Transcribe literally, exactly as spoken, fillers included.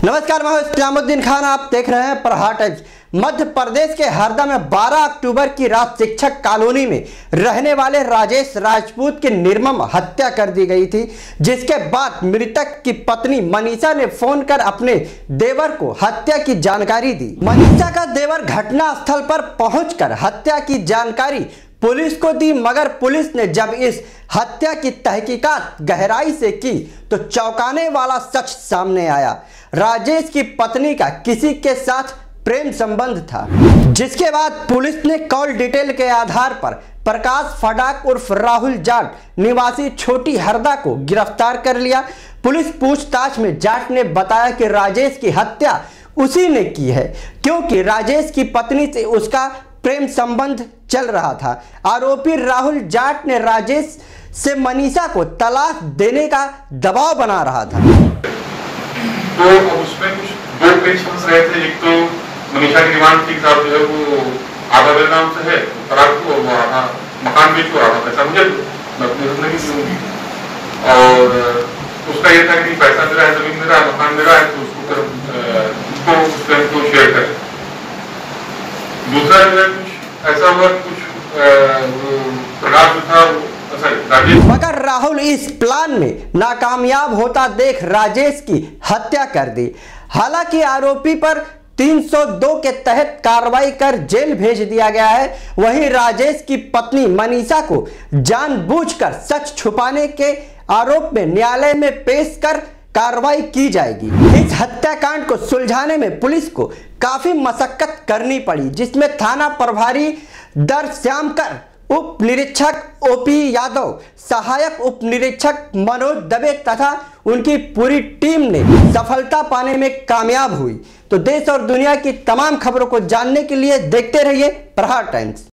नमस्कार, मैं इस्लामुद्दीन खान। आप देख रहे हैं प्रहार टाइम्स। मध्य प्रदेश के हरदा में बारह अक्टूबर की रात शिक्षक कॉलोनी में रहने वाले राजेश राजपूत की निर्मम हत्या कर दी गई थी, जिसके बाद मृतक की पत्नी मनीषा ने फोन कर अपने देवर को हत्या की जानकारी दी। मनीषा का देवर घटना स्थल पर पहुंचकर हत्या की जानकारी पुलिस को दी, मगर पुलिस ने जब इस हत्या की तहकीकात गहराई से की तो चौंकाने वाला सच सामने आया। राजेश की पत्नी का किसी के साथ प्रेम संबंध था, जिसके बाद पुलिस ने कॉल डिटेल के आधार पर प्रकाश फटाक उर्फ राहुल जाट निवासी छोटी हरदा को गिरफ्तार कर लिया। पुलिस पूछताछ में जाट ने बताया कि राजेश की हत्या उसी ने की है, क्योंकि राजेश की पत्नी से उसका प्रेम संबंध चल रहा था। आरोपी राहुल जाट ने राजेश से मनीषा को तलाक देने का दबाव बना रहा था। तो उसमें कुछ दो पेज फंस रहे थे। एक तो मनीषा की डिमांड थी साहब जो है वो आधा मेरे नाम से है, तलाक को वो आधा मकान बेच को आधा पैसा मुझे दूंगी, और उसका ये था कि पैसा मेरा है, जमीन मेरा है, मकान मेरा है, तो उसको फिर उसको उसको शेयर करें। दूसरा जो है कुछ ऐसा हुआ, कुछ प्रकाश जो था मगर राहुल इस प्लान में नाकामयाब होता देख राजेश की हत्या कर दी। हालांकि आरोपी पर तीन सौ दो के तहत कार्रवाई कर जेल भेज दिया गया है। वहीं राजेश की पत्नी मनीषा को जानबूझकर सच छुपाने के आरोप में न्यायालय में पेश कर कार्रवाई की जाएगी। इस हत्याकांड को सुलझाने में पुलिस को काफी मशक्कत करनी पड़ी, जिसमें थाना प्रभारी दर श्यामकर, उप निरीक्षक ओपी यादव, सहायक उप निरीक्षक मनोज दबे तथा उनकी पूरी टीम ने सफलता पाने में कामयाब हुई। तो देश और दुनिया की तमाम खबरों को जानने के लिए देखते रहिए प्रहार टाइम्स।